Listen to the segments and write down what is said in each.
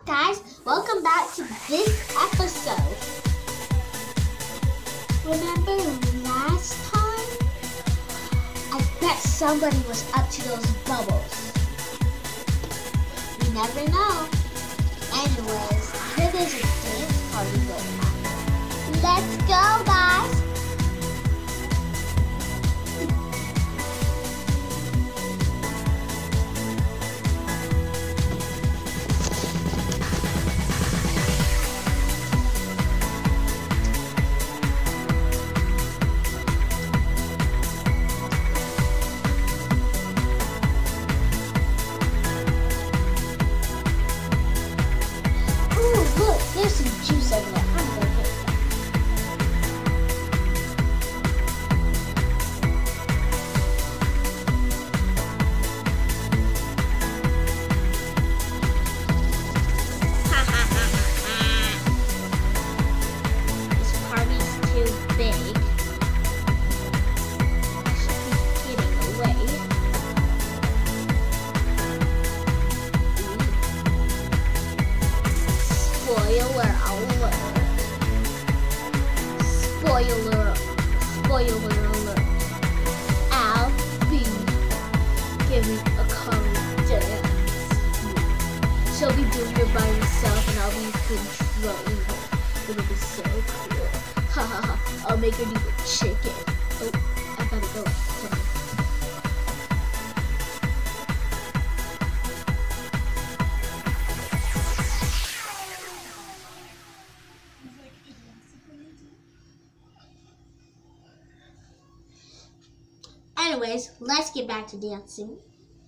Guys, welcome back to this episode. Remember last time? I bet somebody was up to those bubbles. You never know. Anyways, I heard there's a dance party going on. Let's go, guys. Look, there's some juice over there. I'm gonna get some. Ha ha ha ha. This party's too big. I should be getting away. Spoiler alert. Spoiler alert. I'll be giving a cover dance. She'll be doing it by herself and I'll be controlling her. It'll be so cool. Ha ha ha. I'll make her do the chicken. Oh, I gotta go. Sorry. Anyways, let's get back to dancing.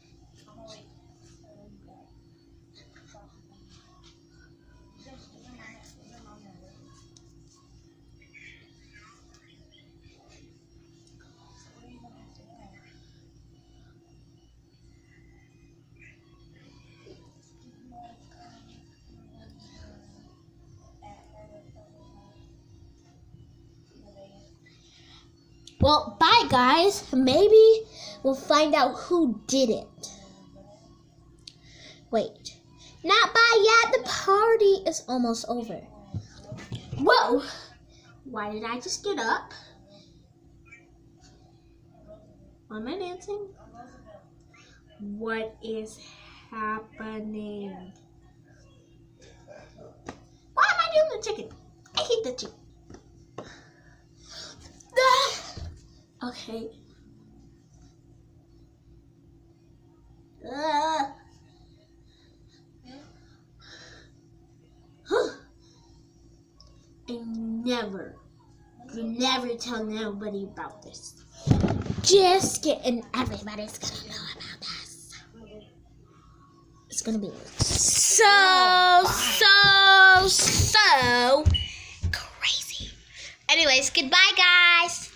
Well, bye guys. Maybe we'll find out who did it. Wait. Not bye yet. The party is almost over. Whoa. Why did I just get up? Why am I dancing? What is happening? Why am I doing the chicken? I hate the chicken. Okay. You never tell nobody about this. Just kidding. Everybody's gonna know about this. It's gonna be so crazy. Anyways, goodbye, guys.